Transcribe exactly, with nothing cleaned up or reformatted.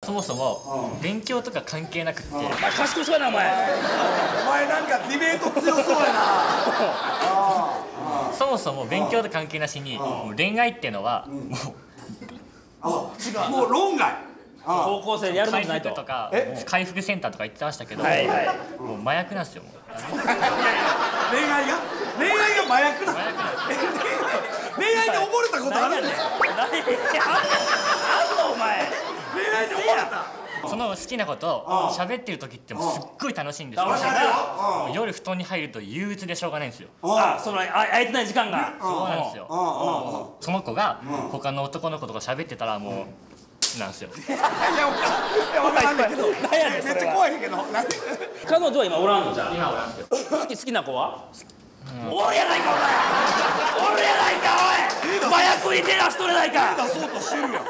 そもそも勉強とか関係なくって、 お前賢そうやなお前。 お前なんかディベート強そうやな。 そもそも勉強と関係なしにもう恋愛っていうのはもうあ、違う。もう論外。 高校生でやるもん回じゃないと。 復とか回復センターとか言ってましたけど、 はいはい。 もう麻薬なんですよ。もう恋愛が恋愛が麻薬なの。 麻薬なんですよ。 恋愛で溺れたことあるんですか。 あんのお前。 恋愛で溺れた。 その好きなことを喋ってる時ってもうすっごい楽しいんですけど、 楽しいな。 もう夜布団に入ると憂鬱でしょうがないんですよ。 あ、そのあ空いてない時間が。 そうなんですよ。その子が他の男の子とか喋ってたらもうなんですよ。 いや、いや、わからんねんけど。めっちゃ怖いねんけど。 彼女は今おらんのじゃん。 今はなんですよ。 好き好きな子は？おるやないかお前。おるやないかおい。麻薬に手出しとるやないか。 出そうとしてるやん。